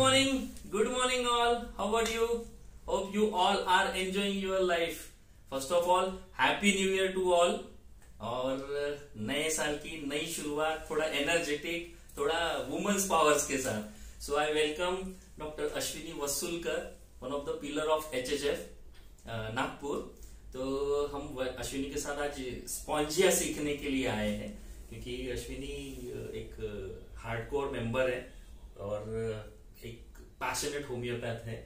good morning all. How are you? Hope you all are enjoying your life. First of all, Happy New Year to all. और नए साल की नई शुरुआत थोड़ा एनर्जेटिक, थोड़ा वुमेन्स पावर्स के साथ. सो I welcome doctor Ashwini वसूलकर, one of the pillar of HHF Nagpur. तो हम अश्विनी के साथ आज स्पॉन्जिया सीखने के लिए आए हैं, क्योंकि अश्विनी एक हार्डकोर मेंबर है और एक पैशनेट होम्योपैथ है.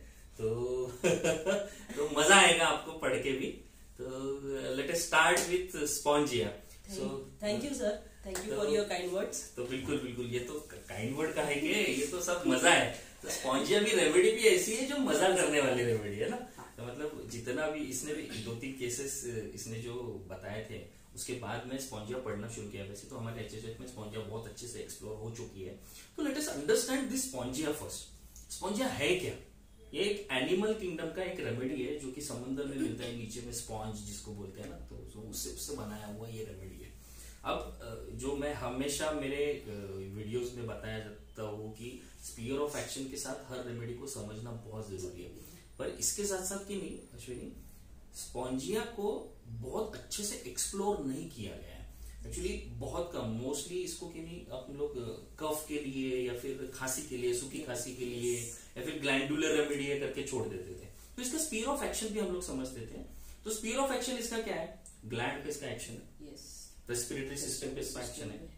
तो मजा आएगा आपको पढ़ के भी. तो let us start with Spongia. So thank you sir, thank you for your kind words. तो बिल्कुल ये तो काइंड वर्ड का है कि ये तो सब मजा है. तो स्पॉन्जिया भी रेमेडी भी ऐसी है जो मजा करने वाली रेमेडी है ना. तो मतलब जितना भी इसने भी 2-3 केसेस इसने जो बताए थे, उसके बाद में स्पॉन्जिया पढ़ना शुरू किया. वैसे तो हमारे HHF में स्पॉन्जिया बहुत अच्छे से एक्सप्लोर हो चुकी है. तो let us understand this Spongia first. Spongia है क्या? ये एक एनिमल किंगडम का एक रेमेडी है जो कि समुद्र में मिलता है, नीचे में स्पॉन्ज जिसको बोलते हैं ना. तो उससे बनाया हुआ ये रेमेडी है. अब जो मैं हमेशा मेरे वीडियोस में बताया जाता हूँ कि स्पीयर ऑफ एक्शन के साथ हर रेमेडी को समझना बहुत जरूरी है. पर इसके साथ साथ की नहीं अश्विनी, स्पॉन्जिया को बहुत अच्छे से एक्सप्लोर नहीं किया गया है. एक्चुअली बहुत कम, मोस्टली इसको कि नहीं हम लोग कफ के लिए या फिर खांसी के लिए, सूखी खांसी के लिए या फिर ग्लैंडुलर रेमेडी करके छोड़ देते थे. तो इसका स्पीयर ऑफ एक्शन भी हम लोग समझते थे. तो स्पीयर ऑफ एक्शन इसका क्या है? ग्लैंड पे इसका एक्शन है, रेस्पिरेटरी सिस्टम पे इसका एक्शन है,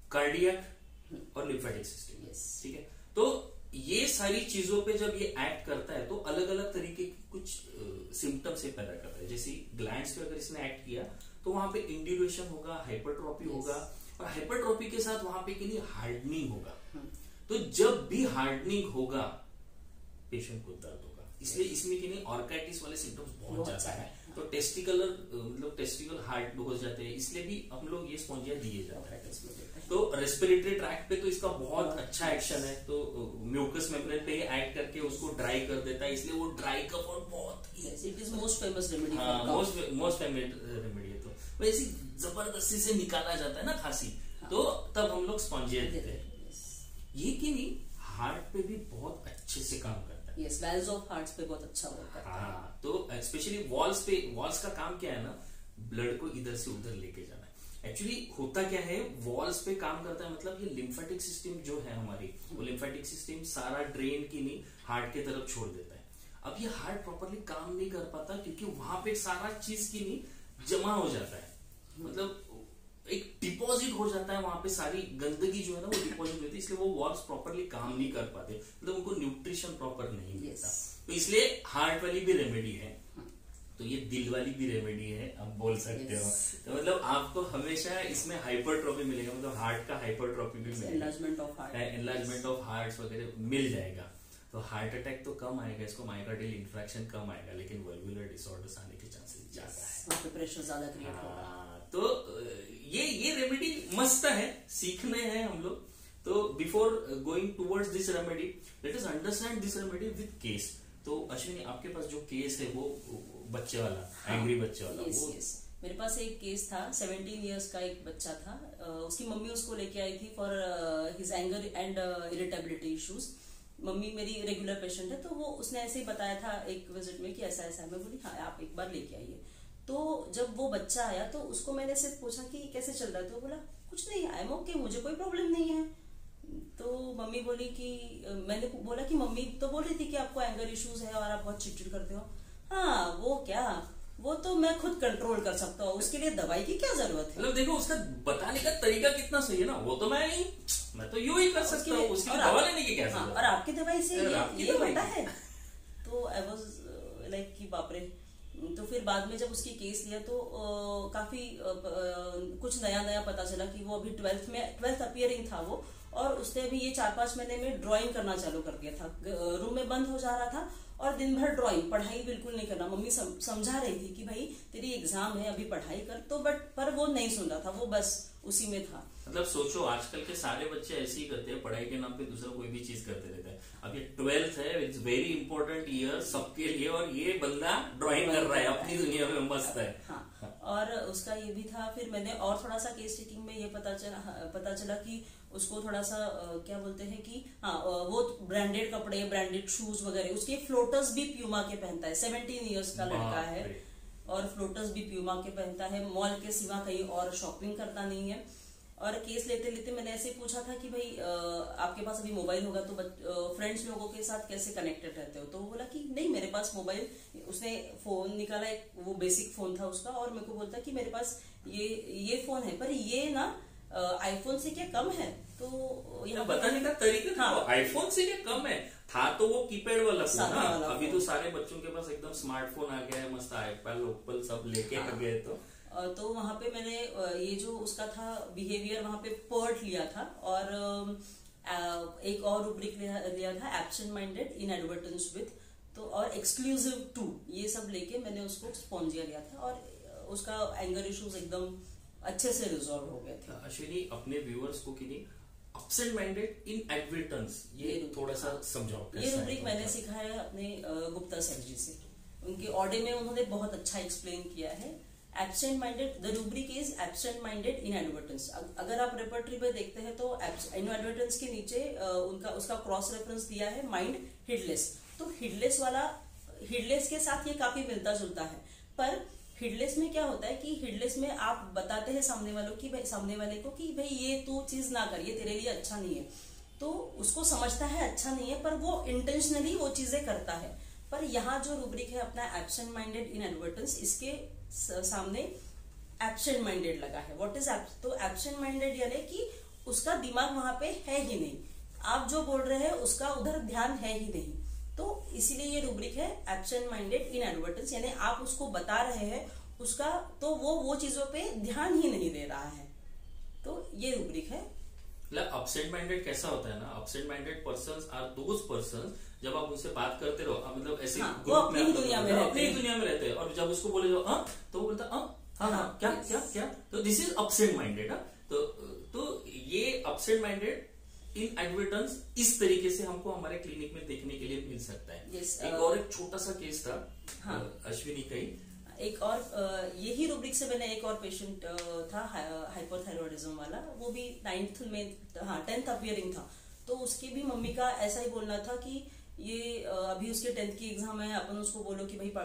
कार्डियक और लिम्फेटिक सिस्टम. ठीक है. तो ये सारी चीजों पे जब ये एक्ट करता है तो अलग अलग तरीके की कुछ सिम्टम्स ये पैदा करता है. जैसे ग्लैंड्स पे अगर इसने एक्ट किया तो वहां पे इंड्यूरेशन होगा, हाइपरट्रॉपी होगा, और हाइपरट्रॉपी के साथ वहां पे कि नहीं हार्डनिंग होगा. तो जब भी हार्डनिंग होगा पेशेंट को दर्द होगा. इसलिए इसमें कि नहीं ऑर्काइटिस वाले सिम्टम्स बहुत ज्यादा है. तो टेस्टिकल हार्ड हो जाते हैं, इसलिए भी हम लोग ये स्पॉन्जिया दिए जाते हैं. तो रेस्पिरेटरी ट्रैक्ट पे तो इसका बहुत अच्छा एक्शन है. तो म्यूकस मेम्ब्रेन पे एक्ट करके उसको ड्राई कर देता है, इसलिए वो ड्राई कफ और बहुत it is most famous remedy. Most famous remedy है. तो वैसे जबरदस्ती से निकाला जाता है ना खांसी, तो तब हम लोग स्पॉन्जिया देते हैं. ये कि नहीं हार्ट पे भी बहुत अच्छे से काम करता है. यस, वेल्स ऑफ हार्ट्स पे बहुत अच्छा वर्क करता है. हाँ, तो स्पेशली वॉल्स का काम क्या है ना, ब्लड को इधर से उधर लेके जाना है. एक्चुअली होता क्या है, वॉल्स पे काम करता है, मतलब ये लिम्फेटिक सिस्टम जो है हमारी, वो लिम्फेटिक सिस्टम सारा ड्रेन की नहीं हार्ट के तरफ छोड़ देता है. अब ये हार्ट प्रॉपरली काम नहीं कर पाता क्योंकि वहां पे सारा चीज की नहीं जमा हो जाता है. मतलब एक डिपॉजिट हो जाता है वहां पे, सारी गंदगी जो है ना वो डिपॉजिट होती है. इसलिए वो वॉल्स प्रॉपरली काम नहीं कर पाते, मतलब उनको न्यूट्रिशन प्रॉपर नहीं मिलता. तो इसलिए हार्ट वाली भी रेमेडी है, तो ये दिल वाली भी रेमेडी है, आप बोल सकते हो. तो मतलब आपको हमेशा इसमें हाइपरट्रॉफी मिलेगा, मतलब हार्ट का हाइपरट्रॉफी भी मिलेगा, एनलार्जमेंट ऑफ हार्ट वगैरह मिल जाएगा. तो हार्ट अटैक तो कम आएगा, इसको माइकार्डियल इंफ्रैक्शन कम आएगा, लेकिन वल्वुलर डिसऑर्डर्स आने के चांसेस ज्यादा है, प्रेशर ज्यादा क्रिएट होगा. तो ये रेमेडी मस्त है, सीखने हैं हम लोग. तो before going towards this remedy, let us understand this remedy with case. तो अश्विनी आपके पास जो केस है वो बच्चे वाला, एंग्री बच्चे वाला. yes. मेरे पास एक केस था, 17 इयर्स का एक बच्चा था. उसकी मम्मी उसको लेके आई थी for his anger and irritability issues. Mummy मेरी रेगुलर पेशेंट है, तो वो उसने ऐसे ही बताया था एक विजिट में कि ऐसा ऐसा है. मैं बोली हाँ आप एक बार लेके आइए. तो जब वो बच्चा आया तो उसको मैंने सिर्फ पूछा कि कैसे चल रहा है, तो बोला कुछ नहीं, आई एम ओके, मुझे कोई प्रॉब्लम नहीं है. तो मम्मी बोली कि मैंने बोला कि मम्मी तो बोल रही थी कि आपको एंगर इश्यूज है और आप बहुत चिड़चिड़ करते हो. हाँ वो क्या, वो तो मैं खुद कंट्रोल कर सकता हूँ, उसके लिए दवाई की क्या जरूरत है. मतलब देखो उसका बताने का तरीका कितना सही है ना. वो तो मैं तो यूं ही कर सकता हूँ, उसकी दवा लेने की क्या जरूरत. और आपकी दवाई से ये होता है. तो आई वाज लाइक कि बाप रे. तो फिर बाद में जब उसकी केस लिया तो काफी कुछ नया पता चला कि वो अभी 12th अपीयरिंग था वो, और उसने अभी ये 4-5 महीने में ड्राइंग करना चालू कर दिया था. रूम में बंद हो जा रहा था और दिन भर ड्राइंग, पढ़ाई बिल्कुल नहीं करना. मम्मी समझा रही थी कि भाई तेरी एग्जाम है, अभी पढ़ाई कर, तो पर वो नहीं सुन रहा था, वो बस उसी में था. मतलब सोचो आजकल के सारे बच्चे ऐसे ही करते हैं, पढ़ाई के नाम पे दूसरा कोई भी चीज करते रहते हैं. अब ये 12th है, इट्स वेरी इंपॉर्टेंट ईयर सबके लिए, और ये बंदा ड्राइंग कर रहा है, अपनी दुनिया में मस्त है. हाँ. और उसका ये भी था। फिर मैंने और थोड़ा सा केस टेकिंग में ये पता चला कि उसको थोड़ा सा क्या बोलते हैं कि हाँ वो ब्रांडेड कपड़े, ब्रांडेड शूज वगैरह, उसके फ्लोटर्स भी प्यूमा के पहनता है। 17 ईयर्स का लड़का है और फ्लोटर्स भी प्यूमा के पहनता है। मॉल के सिवा कहीं और शॉपिंग करता नहीं है। और केस लेते लेते मैंने ऐसे पूछा था कि भाई आपके पास अभी मोबाइल होगा तो फ्रेंड्स लोगों के साथ कैसे कनेक्टेड रहते हो? तो वो बोला कि नहीं मेरे पास मोबाइल, उसने फोन निकाला, एक वो बेसिक फोन था उसका, और मेरे को बोलता कि मेरे पास ये फोन है, पर ये ना आईफोन से क्या कम है? तो यहाँ बताने का तरीका हाँ, आईफोन से क्या कम है था, तो वो कीपैड वाला फोन ना। अभी तो सारे बच्चों के पास एकदम स्मार्टफोन आ गया है, मस्त एप्पल ओप्पल सब लेके आ गए। तो वहां पे मैंने ये जो उसका था बिहेवियर, वहां पे पर्ट लिया था, और एक और रूब्रिक लिया था absent minded inadvertence with, तो और एक्सक्लूसिव टू, ये सब लेके मैंने उसको स्पॉन्जिया लिया था और उसका एंगर इश्यूज एकदम अच्छे से रिजॉल्व हो गए थे। अश्विनी, अपने व्यूअर्स को एब्सेंट माइंडेड इन एडवर्टेंस ये थोड़ा सा समझाओ। ये रूब्रिक मैंने सीखा है अपने गुप्ता सर जी से, उनके ऑडियो में उन्होंने बहुत अच्छा एक्सप्लेन किया है। Absent minded, the rubric is absent minded inadvertence. अगर आप रेपर्टरी पे देखते हैं तो इन एडवर्टेंस के नीचे उसका क्रॉस रेफरेंस दिया है माइंड हिडलेस। तो हिडलेस के साथ ये काफी मिलता जुलता है, पर हिडलेस में क्या होता है कि हिडलेस में आप बताते हैं सामने वाले को कि भाई ये तू चीज ना कर, ये तेरे लिए अच्छा नहीं है, तो उसको समझता है अच्छा नहीं है, पर वो इंटेंशनली वो चीजें करता है। पर यहाँ जो रूब्रिक है अपना एब्सेंट माइंडेड इन एडवर्टेंस, इसके सामने एब्सेंट माइंडेड लगा है। व्हाट इज तो एब्सेंट माइंडेड यानी कि उसका दिमाग वहां पे है ही नहीं, आप जो बोल रहे हैं उसका उधर ध्यान है ही नहीं, तो इसीलिए ये रूब्रिक है एब्सेंट माइंडेड इन एडवर्टेंस, यानी आप उसको बता रहे हैं उसका, तो वो चीजों पे ध्यान ही नहीं दे रहा है, तो ये रूब्रिक है। अपसेंट माइंडेड कैसा होता है ना, absent minded persons are those persons, जब आप उनसे बात करते रहो, मतलब ऐसे ग्रुप में अपनी दुनिया में रहते हैं, और जब उसको बोले जो तो वो बोलता हाँ क्या क्या क्या, तो दिस इज अपसेंट माइंडेड। तो ये अपसेंट माइंडेड इन एडवर्टेंस इस तरीके से हमको हमारे क्लिनिक में देखने के लिए मिल सकता है। एक छोटा सा केस था अश्विनी का ही, एक और यही रूब्रिक से मैंने एक और पेशेंट था हाइपरथायरॉयडिज्म वाला, वो भी 9th में 10th अपियरिंग था, तो उसकी भी मम्मी का ऐसा ही बोलना था कि ये अभी उसके 10th की एग्जाम है, अपन उसको बोलो कि भाई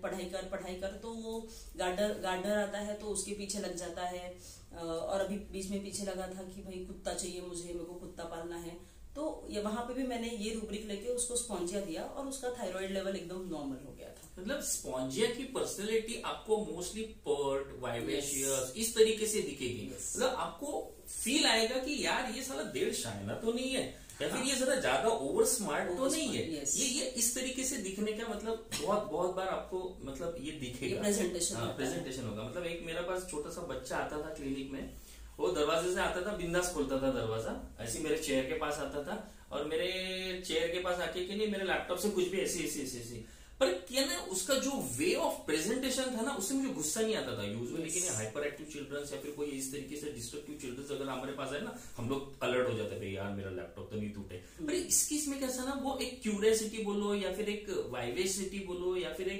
पढ़ाई कर, तो वो गार्डर आता है तो उसके पीछे लग जाता है, और अभी बीच में पीछे लगा था कि भाई कुत्ता चाहिए मुझे, मेरे को कुत्ता पालना है, तो ये वहां पे भी मैंने ये रूब्रिक लेके उसको स्पॉन्जिया दिया और उसका थायराइड लेवल एकदम नॉर्मल हो गया था। मतलब स्पॉन्जिया की पर्सनैलिटी आपको मोस्टली पर्ट, वाइवेशियस इस तरीके से दिखेगी। मतलब आपको फील आएगा कि यार ये साला डेढ़ शाइना तो नहीं है, या फिर ये जरा ज्यादा ओवर स्मार्ट तो नहीं है। ये इस तरीके से दिखने का मतलब बहुत बार आपको मतलब ये दिखेगा, प्रेजेंटेशन होगा। मतलब एक मेरे पास छोटा सा बच्चा आता था क्लिनिक में, वो दरवाजे से आता था, बिंदास खोलता था दरवाजा, ऐसे मेरे चेयर के पास आता था, और मेरे चेयर के पास आके कि नहीं मेरे लैपटॉप से कुछ भी ऐसी पर क्या ना, उसका जो वे ऑफ प्रेजेंटेशन था ना, उससे मुझे गुस्सा नहीं आता था यूजुअली। लेकिन हाइपर एक्टिव चिल्ड्रंस या फिर कोई इस तरीके से डिस्ट्रक्टिव चिल्ड्रंस अगर हमारे पास है ना, हम लोग अलर्ट हो जाते हैं, यार मेरा लैपटॉप तो नहीं टूटे। पर इस केस में कैसा ना, वो एक क्यूरियोसिटी बोलो या फिर एक वाइवेसिटी बोलो या फिर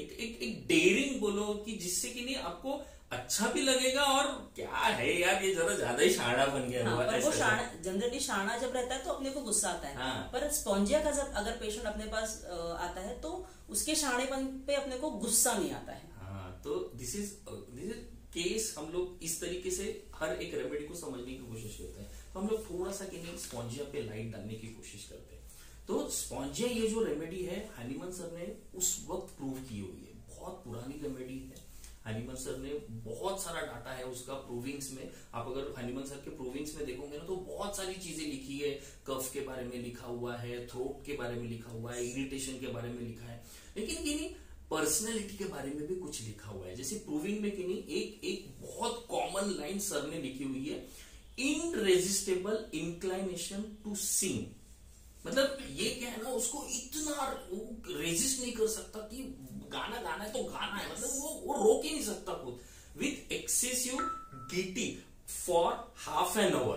एक डेयरिंग बोलो, कि जिससे कि नहीं आपको अच्छा भी लगेगा, और क्या है यार ये जरा ज्यादा ही शाना बन गया। पर वो जनरली शाना जब रहता है तो अपने को गुस्सा आता है, पर स्पॉन्जिया का जब अगर पेशेंट अपने पास आता है तो उसके शानेपन पे अपने को गुस्सा नहीं आता है। तो दिस इज केस, हम लोग इस तरीके से हर एक रेमेडी को समझने की कोशिश करते हैं। तो हम लोग थोड़ा सा कि नहीं स्पॉन्जिया पे लाइट डालने की कोशिश करते हैं। तो स्पॉन्जिया ये जो रेमेडी है, हनीमन सर ने उस वक्त प्रूव की हुई है, बहुत पुरानी रेमेडी है। हनीमन सर ने बहुत सारा डाटा है उसका प्रूविंग्स में। आप अगर हनीमन सर के प्रूविंग्स में देखोगे ना, तो बहुत सारी चीजें लिखी है, कफ के बारे में लिखा हुआ है, थ्रोट के बारे में लिखा हुआ है, इरिटेशन के बारे में लिखा है, लेकिन कि नहीं पर्सनैलिटी के बारे में भी कुछ लिखा हुआ है। जैसे प्रूविंग में कि नहीं एक बहुत कॉमन लाइन सर ने लिखी हुई है, इनरेजिस्टेबल इंक्लाइनेशन टू सिंग। मतलब ये क्या है ना, उसको इतना रेजिस्ट नहीं कर सकता कि गाना है तो गाना है, मतलब वो रोक ही नहीं सकता खुद। With excessive gaiety for half an hour,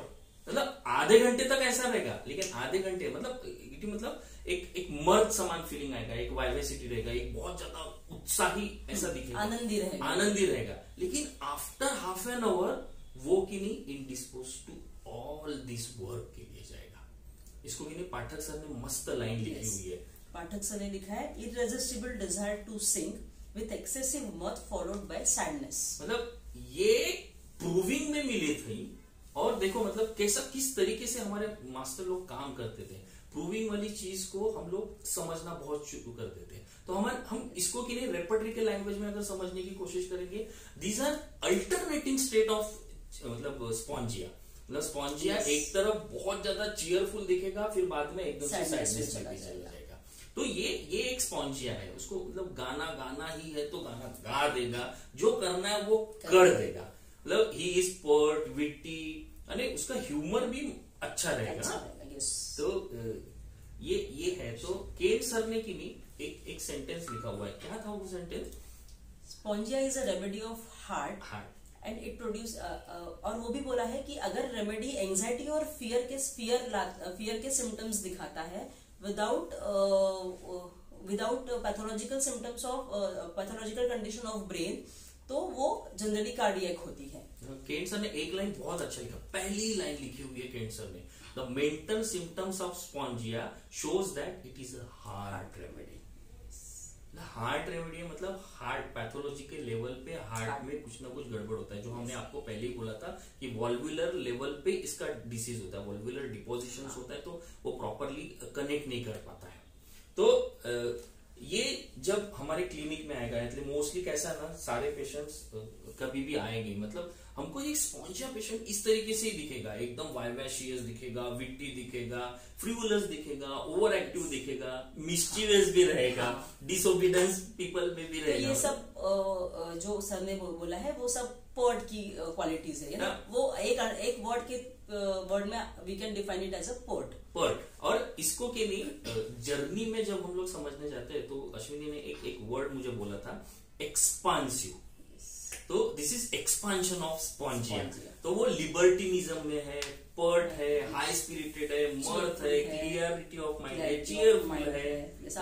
मतलब आधे घंटे तक ऐसा रहेगा, लेकिन आधे घंटे मतलब एक मर्द समान फीलिंग आएगा, एक वाइवेसिटी रहेगा, एक बहुत ज्यादा उत्साही ऐसा दिखेगा, आनंदी रहेगा। लेकिन आफ्टर हाफ एन आवर वो कि नहीं indispose to all this work के लिए जाएगा। इसको कि नहीं पाठक सर ने मस्त लाइन लिखी हुई है। पाठक सर ने लिखा है, irresistible desire to sing with excessive mirth followed by sadness. मतलब ये प्रूविंग में मिली थी। और देखो मतलब कैसा किस तरीके से हमारे मास्टर लोग काम करते थे, प्रूविंग वाली चीज को हम लोग समझना बहुत शुरू कर देते हैं। तो हम इसको कि नहीं रेपर्टरी के लैंग्वेज में अगर समझने की कोशिश करेंगे, these are alternating state of मतलब स्पॉन्जिया। मतलब स्पॉन्जिया एक तरफ बहुत ज्यादा चीयरफुल दिखेगा, फिर बाद में एकदम से सैडनेस में चला जाएगा। तो ये एक स्पॉन्जिया है, उसको मतलब गाना ही है तो गाना गा देगा, जो करना है वो कर देगा। मतलब ही इज पोर्ट विट्टी, अरे उसका ह्यूमर भी अच्छा रहेगा। तो ये है। तो केन सर ने कि नहीं एक सेंटेंस लिखा हुआ है, क्या था वो sentence? Spongia is a remedy of heart and it produce, और वो भी बोला है कि अगर रेमेडी एंजाइटी और फियर के सिम्टम्स दिखाता है without pathological symptoms of pathological condition of brain, तो वो जनरली कार्डियक होती है। केन सर ने एक लाइन बहुत अच्छा लिखा, पहली लाइन लिखी हुई है केन सर ने, the mental symptoms of Spongia shows that it is a heart remedy. Heart remedy मतलब हार्ट पैथोलॉजिकल लेवल पे हार्ट में कुछ ना कुछ गड़बड़ होता है, जो हमने आपको पहले ही बोला था कि वॉल्वुलर लेवल पे इसका डिसीज होता है, वॉल्वुलर डिपोजिशन होता है, तो वो प्रॉपरली कनेक्ट नहीं कर पाता है। तो ये जब हमारे क्लिनिक में आएगा, इसलिए मोस्टली कैसा है ना, सारे पेशेंट्स कभी भी आएंगे, मतलब हमको एक स्पॉन्जिया पेशेंट इस तरीके से ही दिखेगा, एकदम वाइवेशियस दिखेगा, विट्टी दिखेगा, फ्रिवुलस दिखेगा, ओवर एक्टिव दिखेगा, मिस्चीवियस भी रहेगा, डिसोबीडेंस पीपल में भी रहेगा। ये सब जो सर ने बोला है वो सब पर्ट की क्वालिटीज है ना, वो एक वर्ड में we can define it as a pert. और इसको के लिए जर्नी में जब हम लोग समझने जाते हैं, तो अश्विनी ने एक वर्ड मुझे बोला था, एक्सपांसिव। तो this is expansion of Spongia. तो वो लिबर्टिनिज्म में है, पर्ट है, हाई स्पिरिटेड है, मर्थ है, क्लियरिटी ऑफ माइंड है, चीयरफुल है,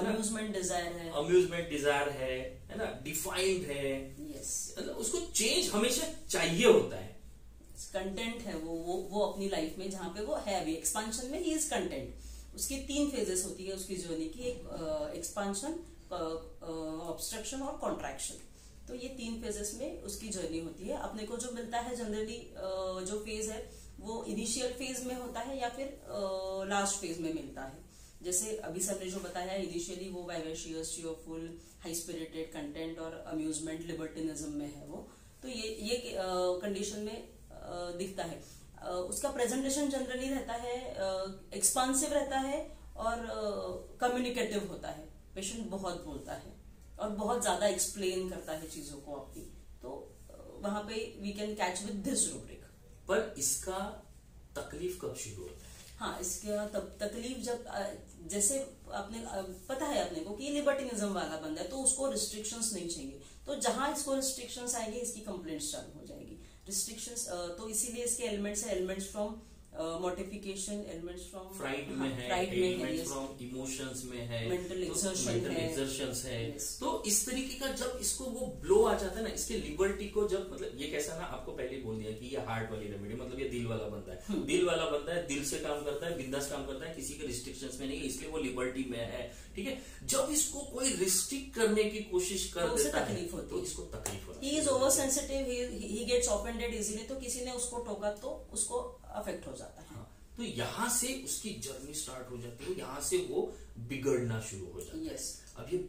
अम्यूजमेंट डिजायर है ना, डिफाइंड है। मतलब उसको चेंज हमेशा चाहिए होता है। कंटेंट है वो अपनी लाइफ में जहां पे वो है अभी एक्सपांशन में, ही इज कंटेंट। उसकी 3 फेजेस होती है उसकी जर्नी की, एक एक्सपांशन, ऑब्स्ट्रक्शन और कॉन्ट्रैक्शन। तो ये 3 फेजेस में उसकी जर्नी होती है। अपने को जो मिलता है जनरली जो फेज है वो इनिशियल फेज में होता है या फिर लास्ट फेज में मिलता है। जैसे अभी सर ने जो बताया, इनिशियली वो vivacious, cheerful, high spirited, content और अम्यूजमेंट, लिबर्टिनिज्म में है वो। तो ये कंडीशन में दिखता है। उसका प्रेजेंटेशन जनरली रहता है एक्सपांसिव रहता है और कम्युनिकेटिव होता है। पेशेंट बहुत बोलता है और बहुत ज्यादा एक्सप्लेन करता है चीजों को अपनी, तो वहां पे we can catch with this rubric. पर इसका तकलीफ कब शुरू होता है? हाँ, इसका तकलीफ जब जैसे आपने पता है अपने को कि ये लिबर्टिनिज्म वाला बंदा है, तो उसको रिस्ट्रिक्शंस नहीं चाहिए। तो जहां इसको रिस्ट्रिक्शंस आएंगे, इसकी कंप्लेंट्स चालू हो जाएगी। रिस्ट्रिक्शंस तो इसीलिए इसके elements from mortification, elements from fright में है, एलिमेंट्स फ्रॉम इमोशंस में है, मेंटल एक्सर्शंस है। तो इस तरीके का जब इसको वो ब्लो आ जाता है ना, इसके लिबर्टी को जब, मतलब ये कैसा ना, आपको पहले ही बोल दिया कि ये हार्ट वाली रेमेडी, मतलब ये दिल वाला बंदा है, दिल वाला बंदा है, दिल से काम करता है, बिंदास काम करता है, किसी के रिस्ट्रिक्शंस में नहीं, इसलिए वो लिबर्टी में है। ठीक है, जब इसको कोई रिस्ट्रिक्ट करने की कोशिश कर देता है तो इसको तकलीफ होती है। He is over sensitive, he gets offended easily, तो किसी ने उसको टोका तो उसको अफेक्ट हो जाता है। हाँ, तो यहाँ से उसकी जर्नी स्टार्ट हो जाती है, यहाँ से वो बिगड़ना शुरू हो जाता है। अब ये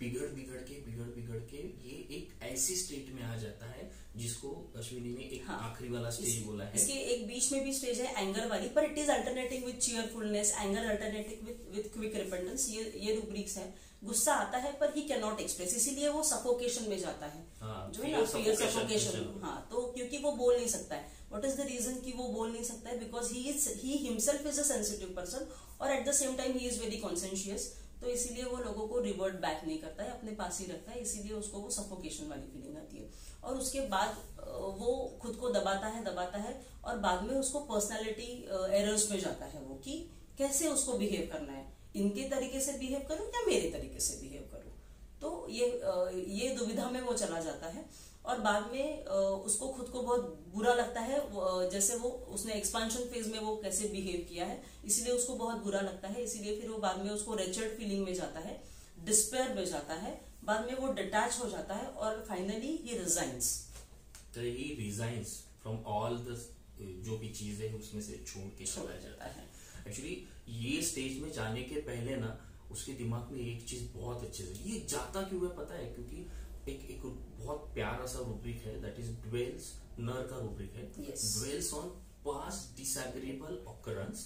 बिगड़ के ये एक ऐसी स्टेट में आ जाता है जिसको अश्विनी ने एक आखिरी वाला स्टेज बोला है। इसके एक बीच में भी स्टेज है एंगर वाली, पर it is alternating with cheerfulness, anger alternating with quick repentance. ये रूब्रिक्स है। गुस्सा आता है पर ही कैन नॉट एक्सप्रेस, इसीलिए वो सफोकेशन में जाता है। जो है ना, फियर सफोकेशन। हाँ, तो क्योंकि वो बोल नहीं सकता है। व्हाट इज द रीजन कि वो बोल नहीं सकता है? Because he himself is a sensitive person और at the same time he is very conscientious. तो इसीलिए वो लोगों को रिवर्ट बैक नहीं करता है, अपने पास ही रखता है, इसीलिए उसको वो सफोकेशन वाली फीलिंग आती है। और उसके बाद वो खुद को दबाता है और बाद में उसको पर्सनालिटी एरर्स में जाता है वो, कि कैसे उसको बिहेव करना है, इनके तरीके से बिहेव करूं या मेरे तरीके से बिहेव करूं। तो ये दुविधा में वो चला जाता है और बाद में उसको खुद को बहुत बुरा लगता है, जैसे वो उसने एक्सपांशन फेज में वो कैसे बिहेव किया है, इसलिए उसको बहुत बुरा लगता है, इसीलिए फिर वो बाद में उसको रेचर्ड फीलिंग में जाता है, डिस्पेयर में जाता है, बाद में वो डिटैच हो जाता है और फाइनली ही रिजाइंस। तो he resigns from all the जो भी चीज है उसमें से छोड़ के चला जाता है। एक्चुअली ये स्टेज में जाने के पहले ना उसके दिमाग में एक चीज बहुत अच्छे से, ये जाता क्यों है पता है, क्योंकि एक बहुत प्यारा सा रूब्रिक है, दैट इज ड्वेल्स, नर का रूब्रिक है, dwells on past disagreeable occurrence,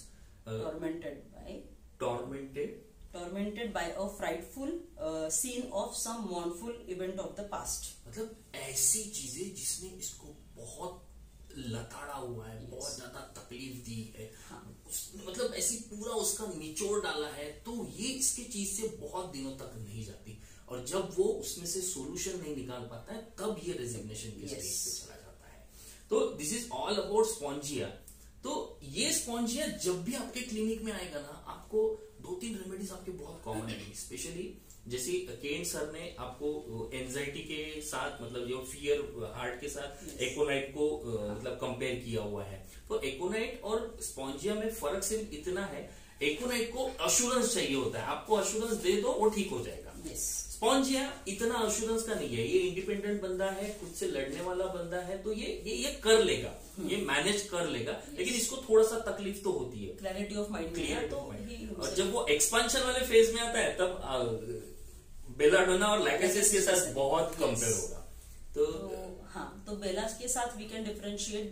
tormented by a frightful scene of some mournful event of the past। मतलब ऐसी चीजें जिसने इसको बहुत लताड़ा हुआ है, बहुत ज्यादा तकलीफ दी है, मतलब ऐसी पूरा उसका निचोड़ डाला है, तो ये इसके चीज से बहुत दिनों तक नहीं जाती, और जब वो उसमें से सोल्यूशन नहीं निकाल पाता है तब ये रेजिग्नेशन के स्टेज पे चला जाता है। तो this is all about Spongia. तो ये स्पॉन्जिया जब भी आपके क्लिनिक में आएगा ना, आपको 2-3 रेमेडीज आपके बहुत कॉमन है, स्पेशली जैसे केन सर ने आपको एंजाइटी के साथ, मतलब जो फियर हार्ट के साथ एकोनाइट को मतलब कंपेयर किया हुआ है। तो एकोनाइट और स्पॉन्जिया में फर्क सिर्फ इतना है, एकोनाइट को अश्योरेंस चाहिए होता है, आपको अश्योरेंस दे दो वो ठीक हो जाएगा। स्पॉन्जिया इतना अश्योरेंस का नहीं है, ये इंडिपेंडेंट बंदा है, खुद से लड़ने वाला बंदा है, तो ये कर लेगा, ये मैनेज कर लेगा, लेकिन इसको थोड़ा सा तकलीफ तो होती है, क्लैरिटी ऑफ माइंड तो। और जब वो एक्सपांशन वाले फेज में आता है तब बेलाडोना और लैकेसिस के साथ बहुत कंपेयर होगा। तो बेला के साथ we can differentiate,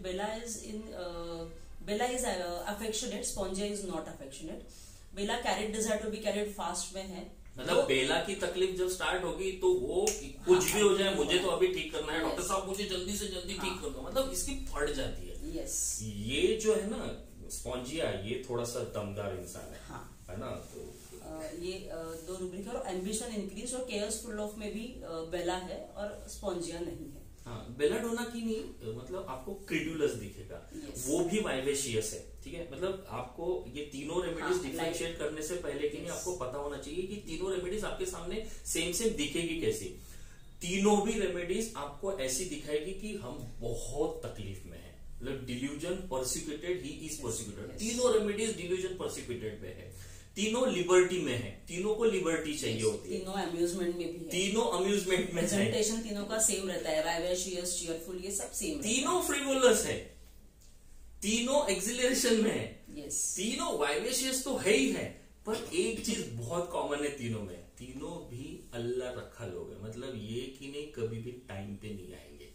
Bella is affectionate, Spongia is not affectionate. Bella carried desire to be carried fast में है, मतलब बेला की तकलीफ जब स्टार्ट होगी तो वो कुछ भी हो जाए, मुझे तो अभी ठीक करना है, डॉक्टर साहब मुझे जल्दी से जल्दी ठीक कर दो, मतलब इसकी फट जाती है। ये जो है ना स्पॉन्जिया, ये थोड़ा सा दमदार इंसान है ना। तो ये दो रूब्रिक है, और एम्बिशन इंक्रीज और केयर्सफुल ऑफ में भी बेला है और स्पॉन्जिया नहीं है। हाँ, बेलाडोना की नहीं, मतलब आपको क्रेडुलस दिखेगा, वो भी वाइवेशियस है, ठीक है। मतलब आपको ये तीनों रेमेडीज डिफरेंशिएट करने से पहले कि नहीं आपको पता होना चाहिए कि तीनों रेमेडीज आपके सामने सेम दिखेगी कैसी। तीनों भी रेमेडीज आपको ऐसी दिखाएगी कि हम बहुत तकलीफ में है, मतलब delusion persecuted, he is persecuted. तीनों रेमेडीज डिल्यूजन परसिक्यूटेड में है, तीनों लिबर्टी में है, तीनों को लिबर्टी चाहिए होती है, तीनों अम्यूजमेंट में भी है, तीनों अम्यूजमेंट में, प्रेजेंटेशन तीनों का सेम रहता है, वाइवेशियस, चीयरफुल, ये सब सेम, तीनों फ्रिवोलस है, तीनों एक्सिलरेशन में है, तीनों वाइवेशियस तो है ही है, पर एक चीज बहुत कॉमन है तीनों में, तीनों भी अल्लाह रखा लोग है, मतलब ये कि नहीं कभी भी टाइम पे नहीं आएंगे,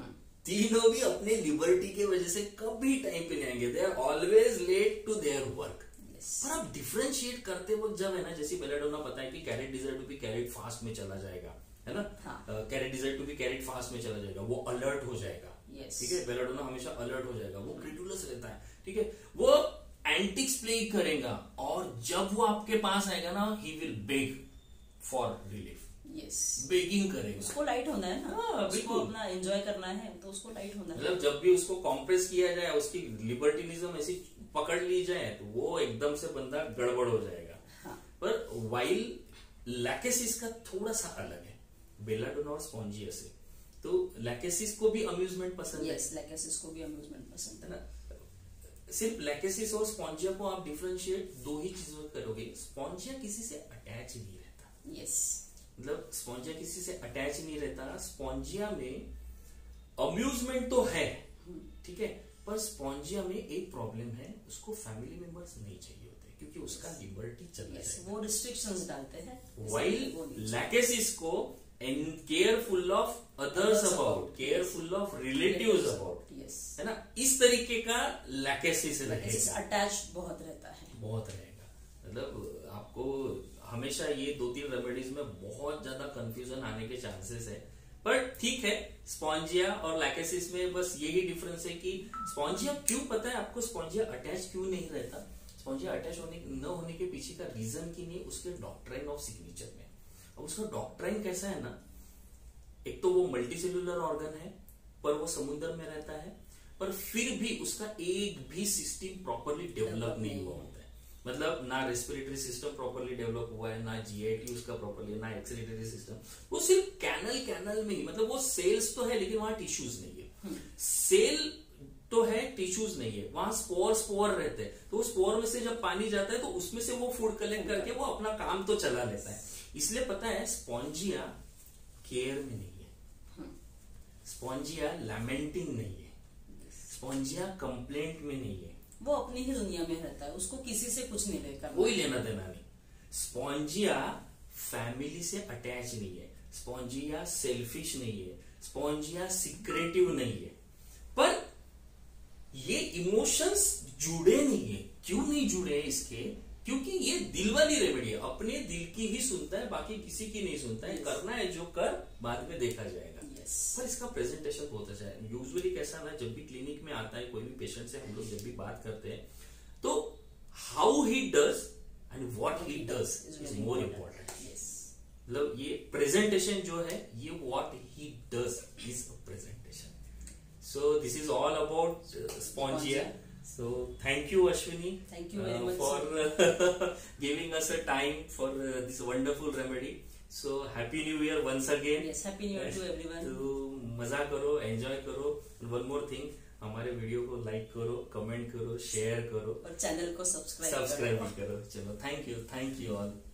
तीनों भी अपने लिबर्टी के वजह से कभी टाइम पे नहीं आएंगे, they are always late to their work. पर आप डिफरेंशिएट करते वक्त जब है ना, जैसे बेलाडोना पता है कि carried desire to be carried fast में चला जाएगा, है ना, carried desire to be carried fast में चला जाएगा, वो अलर्ट हो जाएगा, ठीक है, बेलाडोना हमेशा अलर्ट हो जाएगा, वो क्रेडुलस रहता है, ठीक है, वो एंटिक्स प्ले करेगा, और जब वो आपके पास आएगा ना, he will beg for relief, begging करेगा, उसको लाइट होना है ना, उसको अपना एंजॉय करना है, तो उसको लाइट होना है। मतलब जब भी उसको कॉम्प्रेस किया जाए, उसकी लिबर्टिनिज्म ऐसी पकड़ ली जाए, तो वो एकदम से बंदा गड़बड़ हो जाएगा। पर वाइल लैकेसिस का थोड़ा सा अलग है बेलाडोना और स्पॉन्जिया से, तो लैकेसिस को भी अम्यूजमेंट पसंद है, लैकेसिस को भी अम्यूजमेंट पसंद है ना। सिर्फ लैकेसिस और स्पॉन्जिया को आप डिफरेंशिएट दो ही चीजों करोगे, स्पॉन्जिया किसी से अटैच नहीं रहता, मतलब स्पॉन्जिया किसी से अटैच नहीं रहता, स्पॉन्जिया में अम्यूजमेंट तो है, ठीक है, पर स्पॉन्जिया में एक प्रॉब्लम है, उसको फैमिली मेंबर्स नहीं चाहिए होते, क्योंकि उसका लिबर्टी चल रहा है, वो रिस्ट्रिक्शंस डालते हैं, वाइल लैकेसिस को careful of others about, careful of relatives about, है ना, इस तरीके का लैकेसिस रहेगा, अटैच बहुत रहता है, बहुत रहेगा। मतलब आपको हमेशा ये 2-3 रेमेडीज में बहुत ज्यादा कंफ्यूजन आने के चांसेस है, पर ठीक है, स्पॉन्जिया और लैकेसिस में बस यही डिफरेंस है कि स्पॉन्जिया क्यों, पता है आपको स्पॉन्जिया अटैच क्यों नहीं रहता, स्पॉन्जिया अटैच न होने के पीछे का रीजन की नहीं, उसके डॉक्ट्राइन ऑफ सिग्नेचर में। अब उसका डॉक्ट्राइन कैसा है ना, एक तो वो मल्टीसेल्युलर ऑर्गन है, पर वो समुद्र में रहता है, पर फिर भी उसका एक भी सिस्टम प्रॉपरली डेवलप नहीं हुआ होता है। मतलब ना रेस्पिरेटरी सिस्टम प्रॉपरली डेवलप हुआ है, ना जीआईटी उसका प्रॉपरली, ना एक्सीलरेटरी सिस्टम, वो सिर्फ कैनल में ही, मतलब वो सेल्स तो है लेकिन वहां टिश्यूज नहीं है। सेल तो है, टिश्यूज नहीं है, वहां स्पोर रहते हैं, तो स्पोर में से जब पानी जाता है तो उसमें से वो फूड कलेक्ट करके वो अपना काम तो चला लेता है। इसलिए पता है स्पॉन्जिया केयर में नहीं है, स्पॉन्जिया लैमेंटिंग नहीं है, स्पॉन्जिया कंप्लेंट में नहीं है, वो अपनी ही दुनिया में रहता है, उसको किसी से कुछ नहीं लेकर, कोई लेना देना नहीं। स्पॉन्जिया फैमिली से अटैच नहीं है, स्पॉन्जिया सेल्फिश नहीं है, स्पॉन्जिया सीक्रेटिव नहीं है, पर ये इमोशंस जुड़े नहीं है। क्यों नहीं जुड़े हैं इसके? क्योंकि ये दिल वाली रेमेडी है, अपने दिल की ही सुनता है, बाकी किसी की नहीं सुनता है। करना है जो कर, बाद में देखा जाएगा। पर इसका प्रेजेंटेशन बहुत अच्छा है। यूजुअली कैसा ना, जब भी क्लिनिक में आता है कोई भी पेशेंट से हम लोग जब भी बात करते हैं, तो how he does and what he does is more important. मतलब ये प्रेजेंटेशन जो है, ये what he does is a presentation. So this is all about Spongia. So thank you, Ashwini. Thank you very much for giving us a time for this wonderful remedy. So happy New Year once again. Yes, happy New Year to everyone. तो मजा करो, enjoy करो। one more thing, हमारे video को like करो, comment करो, share करो और चैनल को सब्सक्राइब भी करो। चलो, थैंक यू ऑल।